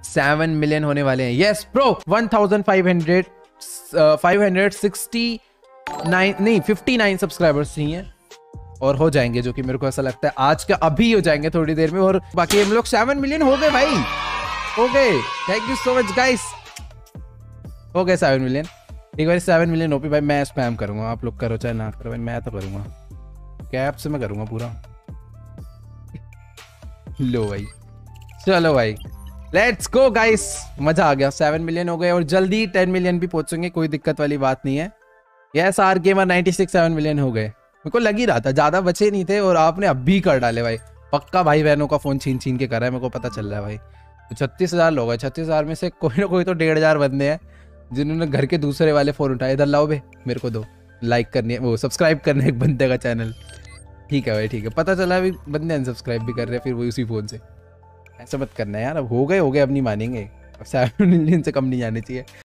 7 million होने वाले हैं। यस ब्रो 59 सब्सक्राइबर्स चाहिए और हो जाएंगे, जो कि मेरे को ऐसा लगता है आज का अभी हो जाएंगे थोड़ी देर में। और बाकी हम लोग 7 मिलियन हो गए भाई, हो गए। Thank you so much guys, हो गए 7 मिलियन। एक बार 7 मिलियन ओपी भाई मैं स्पैम करूंगा, आप लोग करो चाहे ना करो भाई, मैं तो करूंगा, कैप से मैं करूंगा पूरा। लो भाई, चलो भाई लेट्स गो गाइस, मजा आ गया। 7 मिलियन हो गए और जल्दी 10 मिलियन भी पहुंचेंगे, कोई दिक्कत वाली बात नहीं है। यस आर गेमर 96 7 मिलियन हो गए। मेरे को लग ही रहा था ज्यादा बचे नहीं थे और आपने अभी कर डाले भाई। पक्का भाई बहनों का फोन छीन छीन के कर रहा है, मेरे को पता चल रहा है भाई। तो 36,000 लोग हैं, 36,000 में से कोई ना कोई तो 1,500 बंदे हैं जिन्होंने घर के दूसरे वाले फोन उठाए। इधर लाओ बे, मेरे को दो, लाइक करनी है, वो सब्सक्राइब करना है एक बंदे का चैनल। ठीक है भाई ठीक है, पता चला अभी बंदे अनसब्सक्राइब भी कर रहे हैं फिर वो उसी फोन से। ऐसा मत करना यार, अब हो गए अब नहीं मानेंगे। अब 7 मिलियन से कम नहीं जाने चाहिए।